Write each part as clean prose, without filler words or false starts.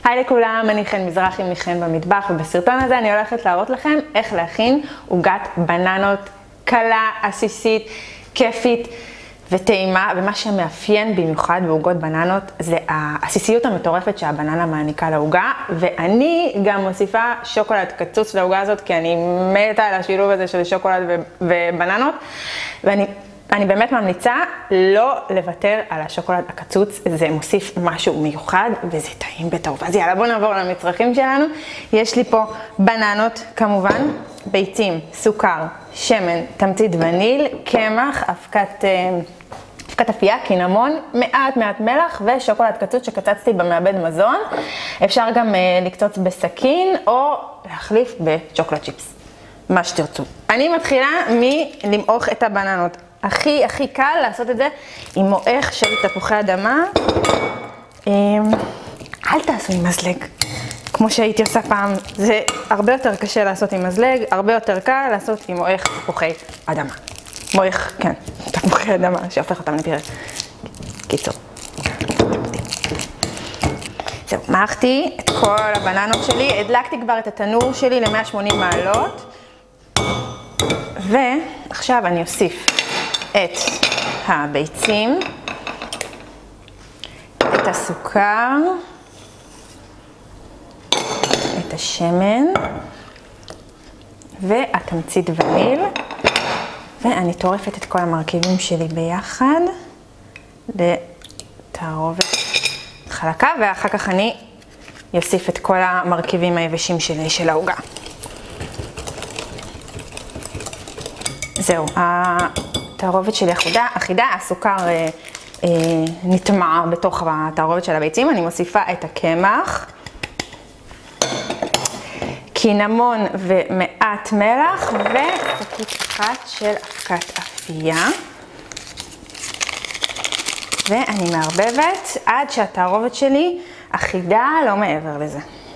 היי לכולם, אני חן מזרחי מחן במטבח, ובסרטון הזה אני הולכת להראות לכם איך להכין עוגת בננות קלה, עסיסית, כיפית וטעימה, ומה שמאפיין במיוחד בעוגות בננות זה העסיסיות המטורפת שהבננה מעניקה לעוגה, ואני גם מוסיפה שוקולד קצוץ לעוגה הזאת, כי אני מתה על השילוב הזה של שוקולד ובננות, ואני באמת ממליצה לא לוותר על השוקולד הקצוץ, זה מוסיף משהו מיוחד וזה טעים בטוב. אז יאללה, בואו נעבור למצרכים שלנו. יש לי פה בננות כמובן, ביצים, סוכר, שמן, תמצית וניל, קמח, אבקת אפייה, קינמון, מעט מלח ושוקולד קצוץ שקצצתי במעבד מזון. אפשר גם לקצוץ בסכין או להחליף בשוקולד צ'יפס, מה שתרצו. אני מתחילה מלמעוך את הבננות. הכי קל לעשות את זה עם מועך של תפוחי אדמה. אל תעשו עם מזלג, כמו שהייתי עושה פעם. זה הרבה יותר קשה לעשות עם מזלג, הרבה יותר קל לעשות עם מועך תפוחי אדמה. מועך, כן, תפוחי אדמה, שהופך אותם לפירה. קיצור. זהו, מעכתי את כל הבננות שלי, הדלקתי כבר את התנור שלי ל-180 מעלות, ועכשיו אני אוסיף את הביצים, את הסוכר, את השמן והתמצית וניל, ואני טורפת את כל המרכיבים שלי ביחד לתערובת חלקה, ואחר כך אני אוסיף את כל המרכיבים היבשים שלי של העוגה. זהו, התערובת שלי אחידה, הסוכר נטמע בתוך התערובת של הביצים. אני מוסיפה את הקמח, קינמון ומעט מלח, ושקית אחת של אבקת אפייה. ואני מערבבת עד שהתערובת שלי אחידה, לא מעבר לזה.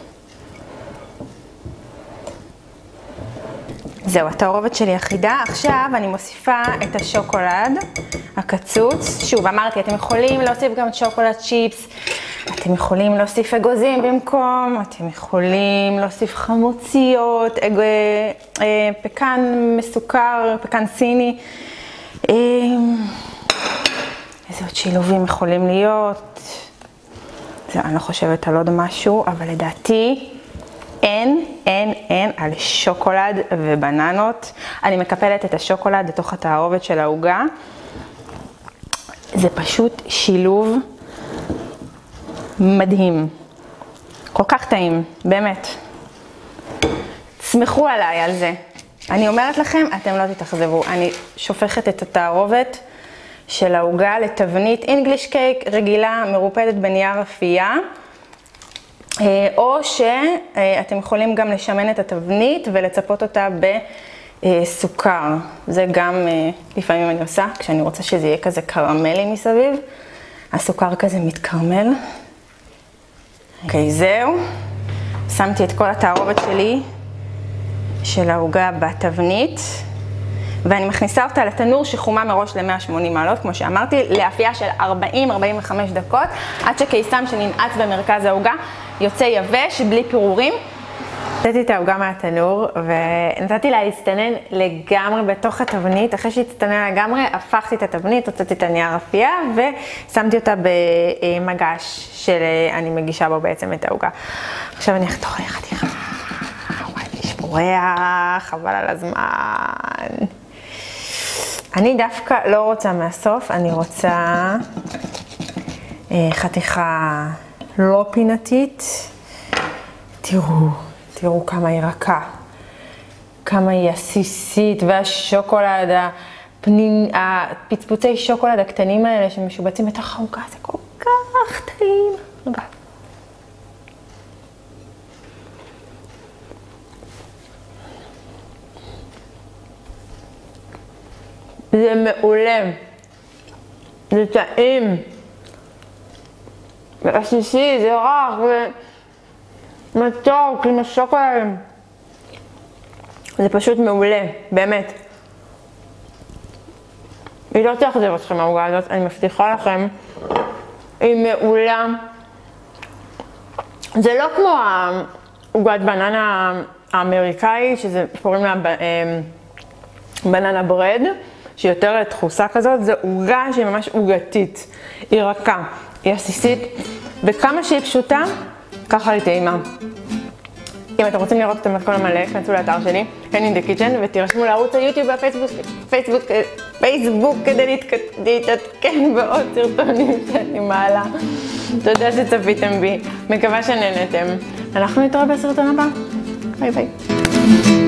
זהו, התערובת שלי אחידה. עכשיו אני מוסיפה את השוקולד הקצוץ. שוב, אמרתי, אתם יכולים להוסיף גם שוקולד צ'יפס, אתם יכולים להוסיף אגוזים במקום, אתם יכולים להוסיף חמוציות, פקן מסוכר, פקן סיני. איזה עוד שילובים יכולים להיות? זהו, אני לא חושבת על עוד משהו, אבל לדעתי אין על שוקולד ובננות. אני מקפלת את השוקולד לתוך התערובת של העוגה. זה פשוט שילוב מדהים. כל כך טעים, באמת. תסמכו עליי על זה. אני אומרת לכם, אתם לא תתאכזבו. אני שופכת את התערובת של העוגה לתבנית אינגליש קייק רגילה, מרופדת בנייר אפייה. או שאתם יכולים גם לשמן את התבנית ולצפות אותה בסוכר. זה גם לפעמים אני עושה, כשאני רוצה שזה יהיה כזה קרמלי מסביב. הסוכר כזה מתקרמל. אוקיי, זהו. שמתי את כל התערובת שלי של העוגה בתבנית, ואני מכניסה אותה לתנור שחומה מראש ל-180 מעלות, כמו שאמרתי, לאפייה של 40-45 דקות, עד שקיסם שננעץ במרכז העוגה יוצא יבש, בלי פירורים. נתתי את העוגה מהתנור, ונתתי לה להסתנן לגמרי בתוך התבנית. אחרי שהצטננה לגמרי, הפכתי את התבנית, הוצאתי את הנייר אפייה, ושמתי אותה במגש שאני מגישה בו בעצם את העוגה. עכשיו אני אחתוך לי חתיכה. וואי, יש פה ריח, חבל על הזמן. אני דווקא לא רוצה מהסוף, אני רוצה חתיכה לא פינתית. תראו כמה היא רכה, כמה היא עסיסית, והשוקולד, הפצפוצי שוקולד הקטנים האלה שמשובצים בתוך העוגה, זה כל כך טעים. רגע. זה מעולה, זה טעים, זה עסיסי, זה רך, מתוק עם השוקולד. זה פשוט מעולה, באמת. היא לא תאכזב אתכם העוגה הזאת, אני מבטיחה לכם. היא מעולה. זה לא כמו העוגת בננה האמריקאי, שזה קוראים לה בננה ברד, שהיא יותר דחוסה כזאת. זו עוגה שהיא ממש עוגתית, היא רכה, היא עסיסית, וכמה שהיא פשוטה, ככה היא טעימה. אם אתם רוצים לראות את המתכון המלא, כנסו לאתר שלי, Henny in the Kitchen, ותירשמו לערוץ היוטיוב והפייסבוק כדי להתעדכן בעוד סרטונים שאני מעלה. תודה שצפיתם בי, מקווה שנהנתם. אנחנו נתראה בסרטון הבא. ביי ביי.